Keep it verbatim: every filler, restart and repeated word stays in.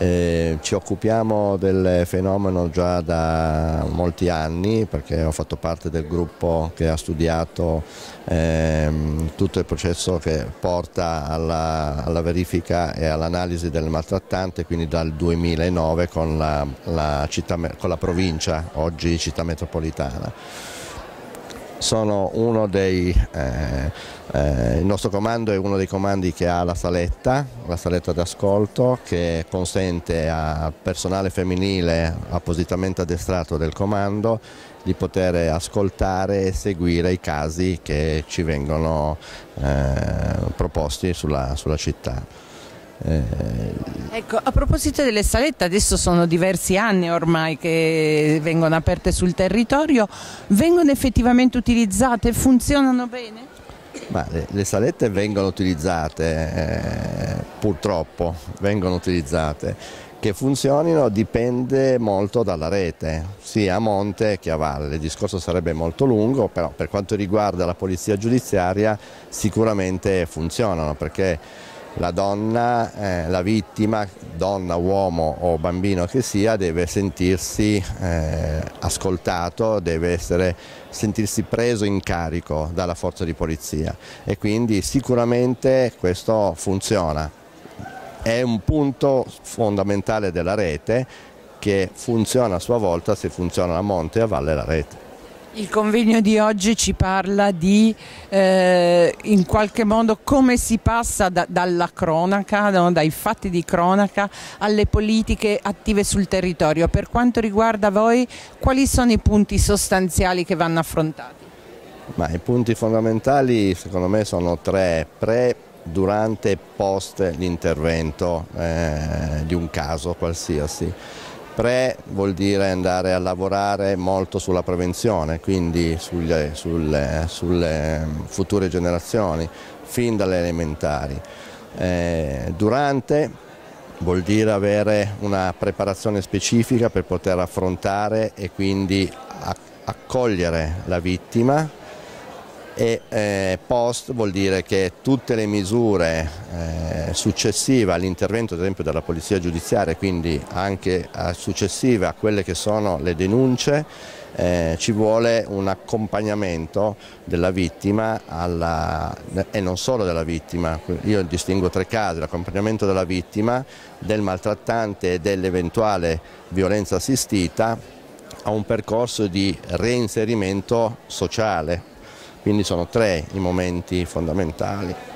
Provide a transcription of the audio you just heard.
Eh, ci occupiamo del fenomeno già da molti anni, perché ho fatto parte del gruppo che ha studiato ehm, tutto il processo che porta alla, alla verifica e all'analisi del maltrattante, quindi dal duemilanove con la, la, città, con la provincia, oggi città metropolitana. Sono uno dei, eh, eh, il nostro comando è uno dei comandi che ha la saletta, la saletta d'ascolto, che consente al personale femminile appositamente addestrato del comando di poter ascoltare e seguire i casi che ci vengono eh, proposti sulla, sulla città. Ecco, a proposito delle salette, adesso sono diversi anni ormai che vengono aperte sul territorio, vengono effettivamente utilizzate, funzionano bene? Ma le, le salette vengono utilizzate, eh, purtroppo vengono utilizzate. Che funzionino dipende molto dalla rete, sia a monte che a valle. Il discorso sarebbe molto lungo, però per quanto riguarda la polizia giudiziaria sicuramente funzionano, perché la donna, eh, la vittima, donna, uomo o bambino che sia, deve sentirsi eh, ascoltato, deve essere, sentirsi preso in carico dalla forza di polizia, e quindi sicuramente questo funziona. È un punto fondamentale della rete che funziona a sua volta se funziona a monte e a valle la rete. Il convegno di oggi ci parla di eh, in qualche modo come si passa da, dalla cronaca, no, dai fatti di cronaca alle politiche attive sul territorio. Per quanto riguarda voi, quali sono i punti sostanziali che vanno affrontati? Ma i punti fondamentali secondo me sono tre: pre, durante e post l'intervento eh, di un caso qualsiasi. Pre vuol dire andare a lavorare molto sulla prevenzione, quindi sulle, sulle, sulle future generazioni, fin dalle elementari. Eh, durante vuol dire avere una preparazione specifica per poter affrontare e quindi accogliere la vittima. E eh, post vuol dire che tutte le misure eh, successive all'intervento, ad esempio, della polizia giudiziaria, quindi anche eh, successive a quelle che sono le denunce, eh, ci vuole un accompagnamento della vittima alla, e non solo della vittima. Io distingo tre casi: l'accompagnamento della vittima, del maltrattante e dell'eventuale violenza assistita a un percorso di reinserimento sociale. Quindi sono tre i momenti fondamentali.